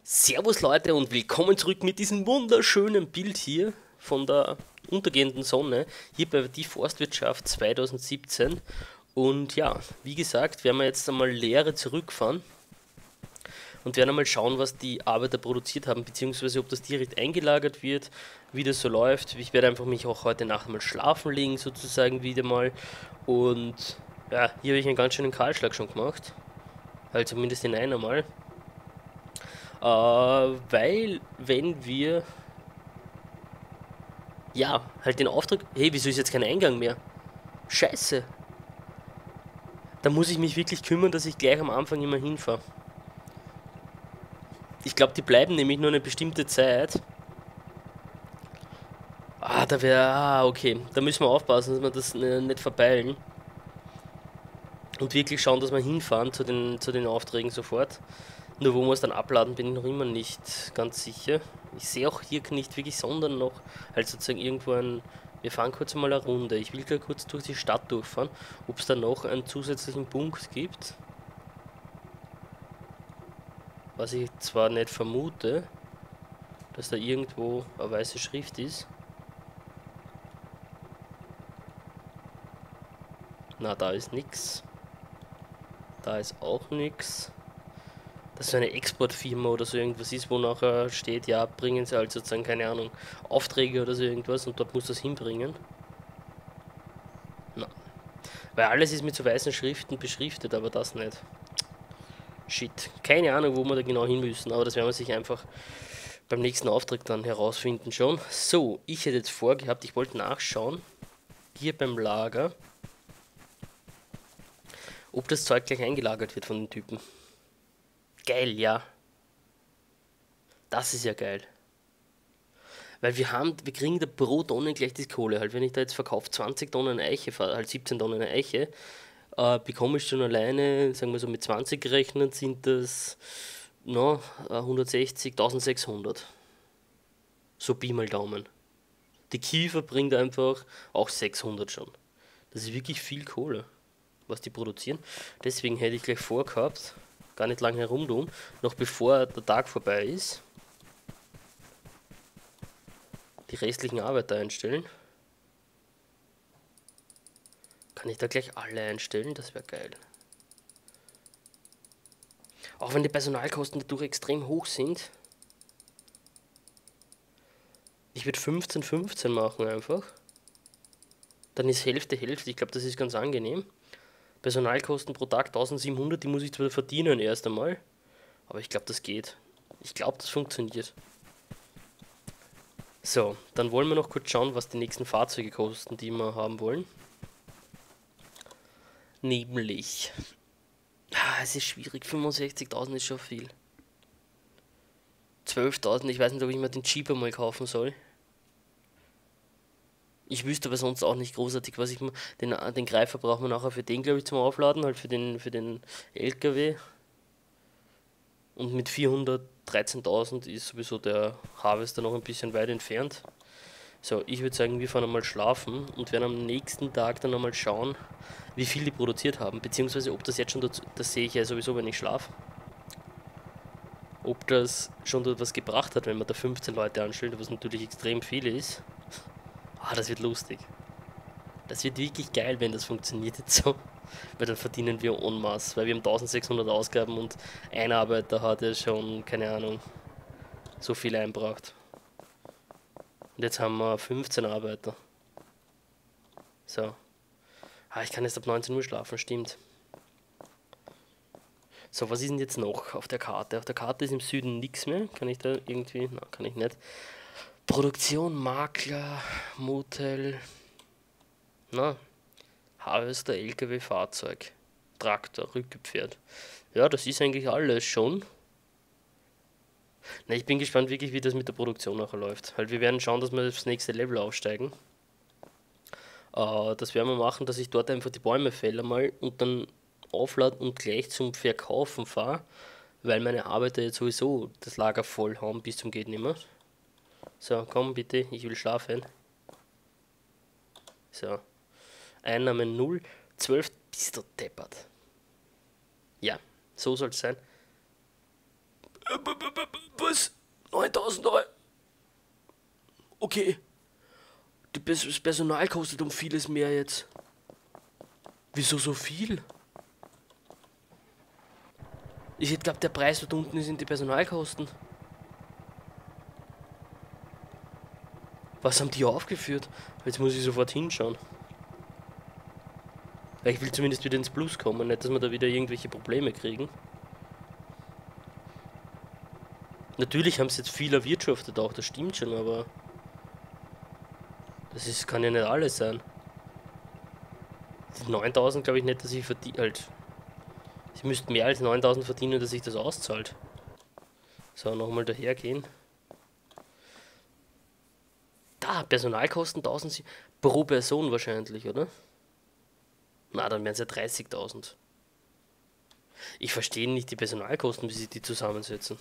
Servus Leute und willkommen zurück mit diesem wunderschönen Bild hier von der untergehenden Sonne, hier bei Die Forstwirtschaft 2017. Und ja, wie gesagt, werden wir jetzt einmal Leere zurückfahren und werden einmal schauen, was die Arbeiter produziert haben, beziehungsweise ob das direkt eingelagert wird, wie das so läuft. Ich werde einfach mich auch heute Nacht mal schlafen legen, sozusagen wieder mal. Und ja, hier habe ich einen ganz schönen Kahlschlag schon gemacht, halt zumindest in einer Mal. Weil, wenn wir, ja, halt den Auftrag, hey, wieso ist jetzt kein Eingang mehr? Scheiße. Da muss ich mich wirklich kümmern, dass ich gleich am Anfang immer hinfahre. Ich glaube, die bleiben nämlich nur eine bestimmte Zeit. Okay. Da müssen wir aufpassen, dass wir das nicht verpeilen. Und wirklich schauen, dass wir hinfahren zu den Aufträgen sofort. Nur wo wir es dann abladen, bin ich noch immer nicht ganz sicher. Ich sehe auch hier nicht wirklich, sondern noch halt sozusagen irgendwo ein. Wir fahren kurz mal eine Runde. Ich will gar kurz durch die Stadt durchfahren, ob es da noch einen zusätzlichen Punkt gibt. Was ich zwar nicht vermute, dass da irgendwo eine weiße Schrift ist. Na, da ist nix. Da ist auch nix. Dass so eine Exportfirma oder so irgendwas ist, wo nachher steht, ja, bringen sie halt sozusagen, keine Ahnung, Aufträge oder so irgendwas und dort muss das hinbringen. Na, weil alles ist mit so weißen Schriften beschriftet, aber das nicht. Shit. Keine Ahnung, wo wir da genau hin müssen, aber das werden wir sich einfach beim nächsten Auftrag dann herausfinden schon. So, ich hätte jetzt vorgehabt, ich wollte nachschauen, hier beim Lager, ob das Zeug gleich eingelagert wird von den Typen. Geil, ja. Das ist ja geil. Weil wir kriegen da pro Tonne gleich die Kohle. Halt, wenn ich da jetzt verkaufe 20 Tonnen Eiche, halt 17 Tonnen Eiche, bekomme ich schon alleine, sagen wir so mit 20 gerechnet, sind das no, 160, 1600. So Pi mal Daumen. Die Kiefer bringt einfach auch 600 schon. Das ist wirklich viel Kohle, was die produzieren. Deswegen hätte ich gleich vorgehabt, gar nicht lange herumtun, noch bevor der Tag vorbei ist, die restlichen Arbeiter einstellen. Kann ich da gleich alle einstellen? Das wäre geil. Auch wenn die Personalkosten dadurch extrem hoch sind. Ich würde 15-15 machen einfach. Dann ist Hälfte Hälfte. Ich glaube, das ist ganz angenehm. Personalkosten pro Tag 1700, die muss ich zwar verdienen erst einmal. Aber ich glaube, das geht. Ich glaube, das funktioniert. So, dann wollen wir noch kurz schauen, was die nächsten Fahrzeuge kosten, die wir haben wollen. Nämlich. Es ist schwierig, 65.000 ist schon viel. 12.000, ich weiß nicht, ob ich mir den Jeep mal kaufen soll. Ich wüsste aber sonst auch nicht großartig, was ich mir. Den Greifer brauchen wir nachher für den, glaube ich, zum Aufladen, halt für den LKW. Und mit 413.000 ist sowieso der Harvester noch ein bisschen weit entfernt. So, ich würde sagen, wir fahren einmal schlafen und werden am nächsten Tag dann einmal schauen, wie viel die produziert haben. Beziehungsweise ob das jetzt schon dazu, das sehe ich ja sowieso, wenn ich schlafe. Ob das schon dort was gebracht hat, wenn man da 15 Leute anstellt, was natürlich extrem viel ist. Das wird lustig. Das wird wirklich geil, wenn das funktioniert jetzt so. Weil dann verdienen wir en masse, weil wir haben 1600 Ausgaben und ein Arbeiter hat ja schon, keine Ahnung, so viel einbracht. Und jetzt haben wir 15 Arbeiter. So. Ich kann jetzt ab 19 Uhr schlafen, stimmt. So, was ist denn jetzt noch auf der Karte? Auf der Karte ist im Süden nichts mehr. Kann ich da irgendwie? Nein, kann ich nicht. Produktion, Makler, Motel. Na, Harvester, LKW, Fahrzeug, Traktor, Rückgepferd. Ja, das ist eigentlich alles schon. Na, ich bin gespannt wirklich, wie das mit der Produktion nachher läuft. Halt, wir werden schauen, dass wir aufs nächste Level aufsteigen. Das werden wir machen, dass ich dort einfach die Bäume fälle mal und dann auflade und gleich zum Verkaufen fahre, weil meine Arbeiter jetzt sowieso das Lager voll haben bis zum geht nimmer. So, komm bitte, ich will schlafen. So. Einnahmen 0, 12, bist du deppert. Ja, so soll es sein. 9000 Euro. Okay. Das Personal kostet um vieles mehr jetzt. Wieso so viel? Ich hätte glaubt, der Preis dort unten sind die Personalkosten. Was haben die aufgeführt? Jetzt muss ich sofort hinschauen. Weil ich will zumindest wieder ins Plus kommen, nicht, dass wir da wieder irgendwelche Probleme kriegen. Natürlich haben sie jetzt viel erwirtschaftet auch, das stimmt schon, aber kann ja nicht alles sein. Die 9000 glaube ich nicht, dass ich verdiene, halt. Sie müssten mehr als 9000 verdienen, dass sich das auszahlt. So, nochmal dahergehen. Da, Personalkosten 1000 pro Person wahrscheinlich, oder? Na, dann wären es ja 30.000. Ich verstehe nicht die Personalkosten, wie sie die zusammensetzen.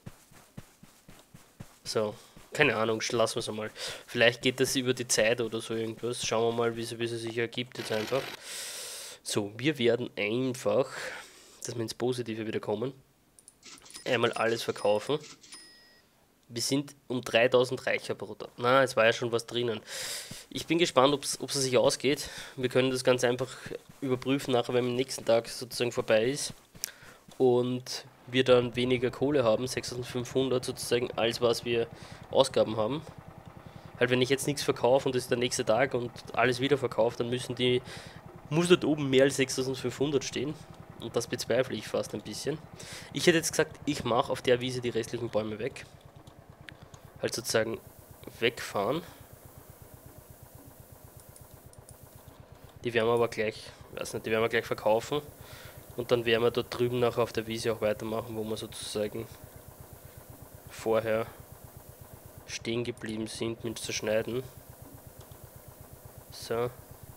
So, keine Ahnung, lassen wir es einmal. Vielleicht geht das über die Zeit oder so irgendwas. Schauen wir mal, wie sie sich ergibt jetzt einfach. So, wir werden einfach, dass wir ins Positive wieder kommen, einmal alles verkaufen. Wir sind um 3000 reicher pro Tag. Na, es war ja schon was drinnen. Ich bin gespannt, ob es sich ausgeht. Wir können das ganz einfach überprüfen, nachher, wenn am nächsten Tag sozusagen vorbei ist. Und wir dann weniger Kohle haben, 6500 sozusagen, als was wir Ausgaben haben. Halt, wenn ich jetzt nichts verkaufe und das ist der nächste Tag und alles wieder verkauft, dann muss dort oben mehr als 6500 stehen. Und das bezweifle ich fast ein bisschen. Ich hätte jetzt gesagt, ich mache auf der Wiese die restlichen Bäume weg. Halt sozusagen wegfahren. Die werden wir aber gleich, weiß nicht, die werden wir gleich verkaufen. Und dann werden wir dort drüben nachher auf der Wiese auch weitermachen, wo wir sozusagen vorher stehen geblieben sind mit Zerschneiden. So.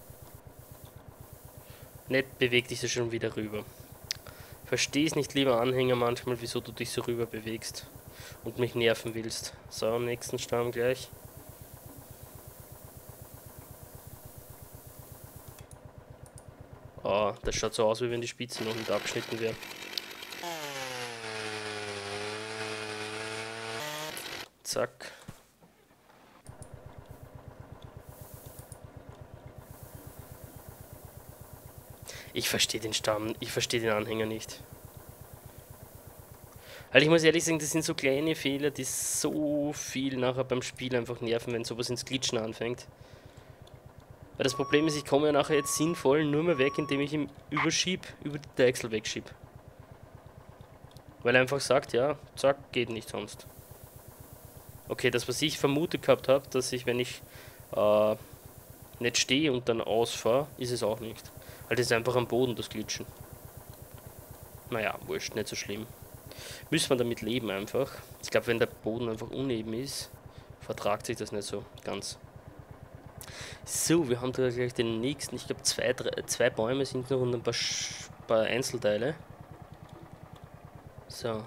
Nicht bewegt dich so schon wieder rüber. Versteh's nicht, lieber Anhänger, manchmal, wieso du dich so rüber bewegst und mich nerven willst. So, nächsten Stamm gleich. Oh, das schaut so aus, wie wenn die Spitzen noch nicht abgeschnitten wären. Zack. Ich verstehe den Stamm, ich verstehe den Anhänger nicht. Halt, ich muss ehrlich sagen, das sind so kleine Fehler, die so viel nachher beim Spiel einfach nerven, wenn sowas ins Glitschen anfängt. Weil das Problem ist, ich komme ja nachher jetzt sinnvoll nur mehr weg, indem ich ihn über die Deichsel wegschieb. Weil er einfach sagt, ja, zack, geht nicht sonst. Okay, das was ich vermutet gehabt habe, dass ich, wenn ich nicht stehe und dann ausfahre, ist es auch nicht. Halt, es ist einfach am Boden das Glitschen. Naja, wurscht, nicht so schlimm. Müssen wir damit leben einfach. Ich glaube, wenn der Boden einfach uneben ist, vertragt sich das nicht so ganz. So, wir haben da gleich den nächsten. Ich glaube, zwei Bäume sind noch und ein paar Einzelteile. So.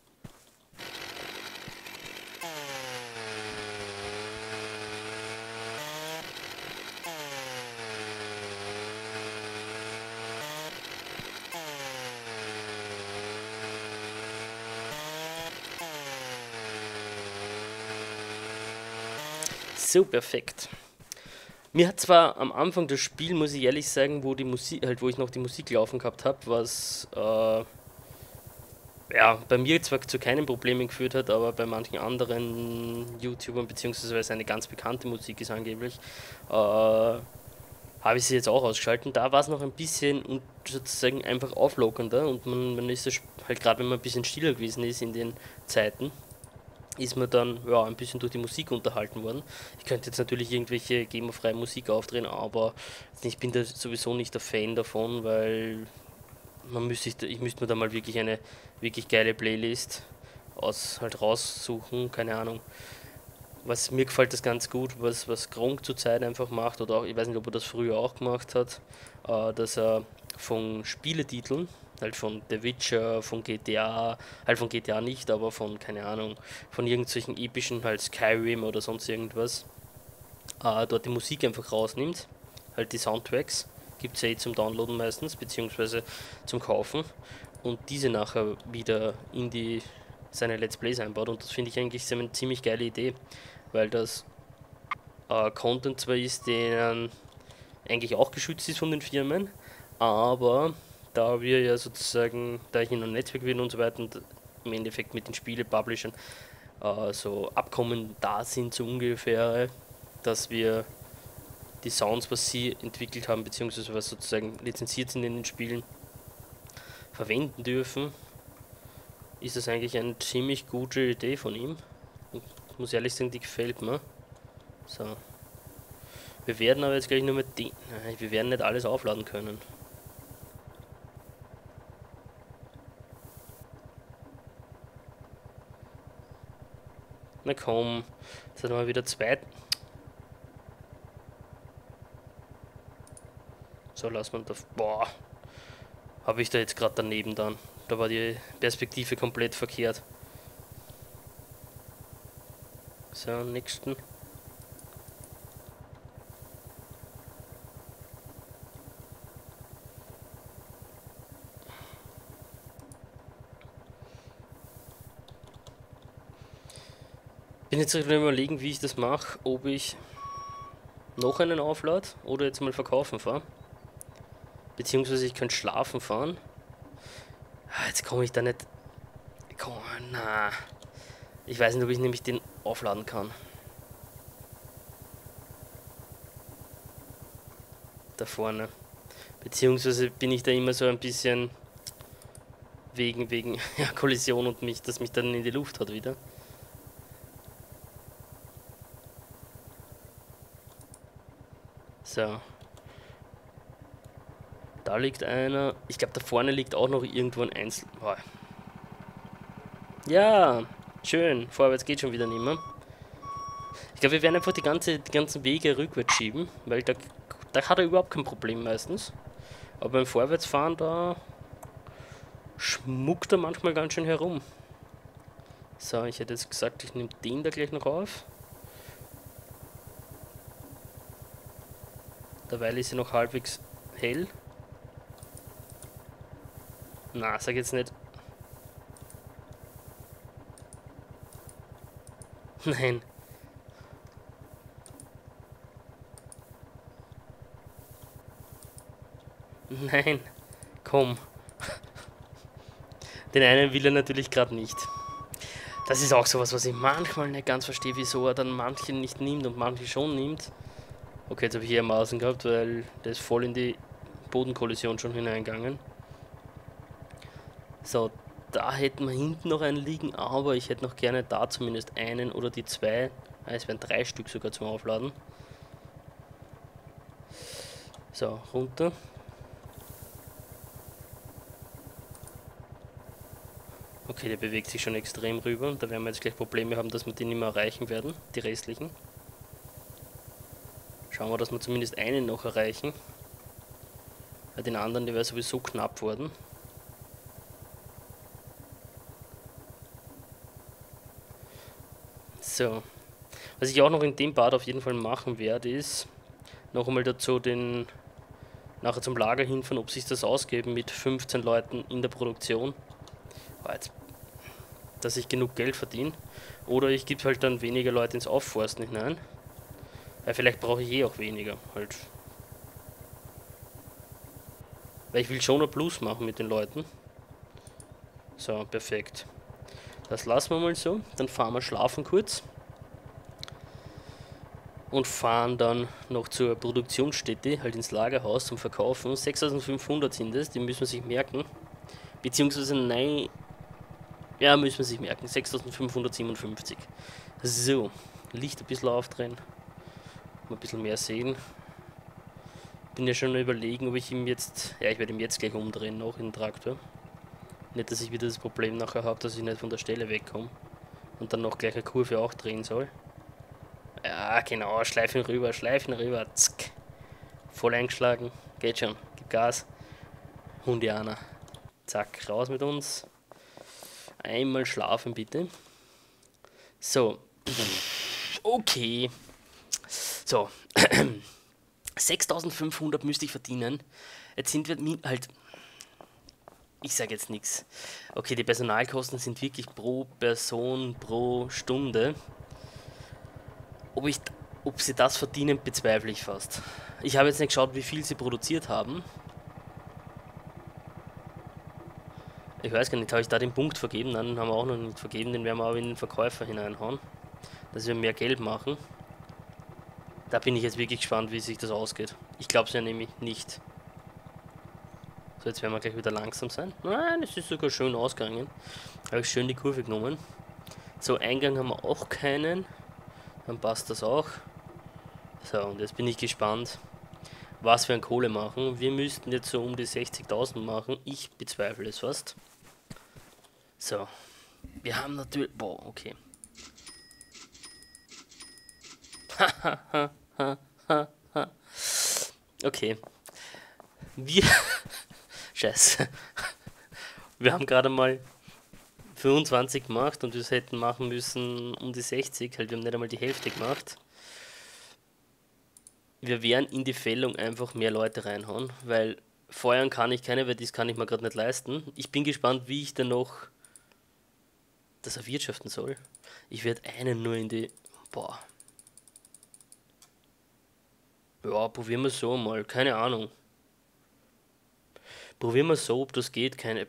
So, perfekt. Mir hat zwar am Anfang des Spiels, muss ich ehrlich sagen, wo ich noch die Musik laufen gehabt habe, was ja, bei mir zwar zu keinen Problemen geführt hat, aber bei manchen anderen YouTubern, beziehungsweise weil es eine ganz bekannte Musik ist angeblich, habe ich sie jetzt auch ausgeschalten. Da war es noch ein bisschen und sozusagen einfach auflockernder und man ist halt gerade, wenn man ein bisschen stiller gewesen ist in den Zeiten, ist man dann ja ein bisschen durch die Musik unterhalten worden. Ich könnte jetzt natürlich irgendwelche GEMA-freie Musik aufdrehen, aber ich bin da sowieso nicht der Fan davon, weil ich müsste mir da mal wirklich eine wirklich geile Playlist halt raussuchen, keine Ahnung. Mir gefällt das ganz gut, was Gronkh zurzeit einfach macht, oder auch, ich weiß nicht, ob er das früher auch gemacht hat, dass er von Spieletiteln, halt von The Witcher, von GTA, halt von GTA nicht, aber von, keine Ahnung, von irgendwelchen epischen, halt Skyrim oder sonst irgendwas, dort die Musik einfach rausnimmt, halt die Soundtracks, gibt es ja zum Downloaden meistens, beziehungsweise zum Kaufen, und diese nachher wieder in die seine Let's Plays einbaut und das finde ich eigentlich eine ziemlich geile Idee, weil das Content zwar ist, der eigentlich auch geschützt ist von den Firmen, aber da wir ja sozusagen, da ich in einem Netzwerk bin und so weiter und im Endeffekt mit den Spiele-Publishern so Abkommen da sind, so ungefähr, dass wir die Sounds, was sie entwickelt haben, beziehungsweise was sozusagen lizenziert sind in den Spielen, verwenden dürfen, ist das eigentlich eine ziemlich gute Idee von ihm. Und ich muss ehrlich sagen, die gefällt mir. So. Wir werden aber jetzt gleich nur mit den. Nein, wir werden nicht alles aufladen können. Na komm, jetzt hat mal wieder zwei. So, lass mal da. Boah, habe ich da jetzt gerade daneben dann. Da war die Perspektive komplett verkehrt. So, nächsten. Bin jetzt gerade überlegen, wie ich das mache, ob ich noch einen auflade oder jetzt mal verkaufen fahre. Beziehungsweise ich könnte schlafen fahren. Jetzt komme ich da nicht. Komm, na. Ich weiß nicht, ob ich nämlich den aufladen kann. Da vorne. Beziehungsweise bin ich da immer so ein bisschen wegen ja, Kollision und dass mich dann in die Luft hat wieder. So. Da liegt einer. Ich glaube, da vorne liegt auch noch irgendwo ein Einzel... Oh. Ja, schön. Vorwärts geht schon wieder nicht mehr. Ich glaube, wir werden einfach die ganzen Wege rückwärts schieben, weil da hat er überhaupt kein Problem meistens. Aber beim Vorwärtsfahren, da schmuckt er manchmal ganz schön herum. So, ich hätte jetzt gesagt, ich nehme den da gleich noch auf. Derweil ist sie noch halbwegs hell. Na, sag jetzt nicht. Nein. Nein. Komm. Den einen will er natürlich gerade nicht. Das ist auch sowas, was ich manchmal nicht ganz verstehe, wieso er dann manche nicht nimmt und manche schon nimmt. Okay, jetzt habe ich hier Maßen gehabt, weil der ist voll in die Bodenkollision schon hineingegangen. So, da hätten wir hinten noch einen liegen, aber ich hätte noch gerne da zumindest einen oder die zwei. Es wären 3 Stück sogar zum Aufladen. So, runter. Okay, der bewegt sich schon extrem rüber und da werden wir jetzt gleich Probleme haben, dass wir den nicht mehr erreichen werden, die restlichen. Schauen wir, dass wir zumindest einen noch erreichen. Bei den anderen, die wäre sowieso knapp worden. So. Was ich auch noch in dem Part auf jeden Fall machen werde, ist noch einmal dazu nachher zum Lager hinfahren, ob sich das ausgeben mit 15 Leuten in der Produktion. Jetzt, dass ich genug Geld verdiene. Oder ich gebe halt dann weniger Leute ins Aufforsten hinein. Weil vielleicht brauche ich auch weniger. Halt. Weil ich will schon ein Plus machen mit den Leuten. So, perfekt. Das lassen wir mal so. Dann fahren wir schlafen kurz. Und fahren dann noch zur Produktionsstätte, halt ins Lagerhaus zum Verkaufen. 6500 sind es, die müssen wir sich merken. Beziehungsweise nein, ja, müssen wir sich merken. 6557. So, Licht ein bisschen aufdrehen. Mal ein bisschen mehr sehen. Bin ja schon überlegen, ob ich ihm jetzt, ja, ich werde ihm jetzt gleich umdrehen noch in den Traktor. Nicht, dass ich wieder das Problem nachher habe, dass ich nicht von der Stelle wegkomme. Und dann noch gleich eine Kurve auch drehen soll. Ja, genau, Schleifen rüber, zack. Voll eingeschlagen, geht schon, gib Gas. Hundianer. Zack, raus mit uns. Einmal schlafen bitte. So. Okay. So. 6500 müsste ich verdienen. Jetzt sind wir halt. Ich sage jetzt nichts. Okay, die Personalkosten sind wirklich pro Person pro Stunde. Ob, ich, ob sie das verdienen, bezweifle ich fast. Ich habe jetzt nicht geschaut, wie viel sie produziert haben. Ich weiß gar nicht, habe ich da den Punkt vergeben? Nein, den haben wir auch noch nicht vergeben. Den werden wir aber in den Verkäufer hineinhauen, dass wir mehr Geld machen. Da bin ich jetzt wirklich gespannt, wie sich das ausgeht. Ich glaube es ja nämlich nicht. So, jetzt werden wir gleich wieder langsam sein. Nein, es ist sogar schön ausgegangen. Habe ich schön die Kurve genommen. So, Eingang haben wir auch keinen. Dann passt das auch. So, und jetzt bin ich gespannt, was wir an Kohle machen. Wir müssten jetzt so um die 60.000 machen. Ich bezweifle es fast. So, wir haben natürlich... Boah, okay. Okay. Wir... Scheiße. Wir haben gerade mal 25 gemacht und wir hätten machen müssen um die 60. Halt, wir haben nicht einmal die Hälfte gemacht. Wir werden in die Fällung einfach mehr Leute reinhauen, weil feuern kann ich keine, weil das kann ich mir gerade nicht leisten. Ich bin gespannt, wie ich dann noch das erwirtschaften soll. Ich werde einen nur in die... Boah. Ja, probieren wir so mal. Keine Ahnung. Probieren wir so, ob das geht. Keine...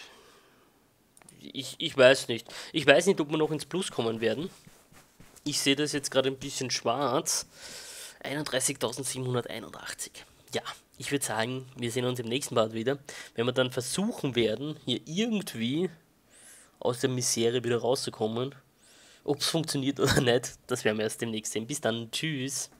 Ich weiß nicht. Ich weiß nicht, ob wir noch ins Plus kommen werden. Ich sehe das jetzt gerade ein bisschen schwarz. 31.781. Ja, ich würde sagen, wir sehen uns im nächsten Part wieder, wenn wir dann versuchen werden, hier irgendwie aus der Misere wieder rauszukommen. Ob es funktioniert oder nicht, das werden wir erst demnächst sehen. Bis dann, tschüss.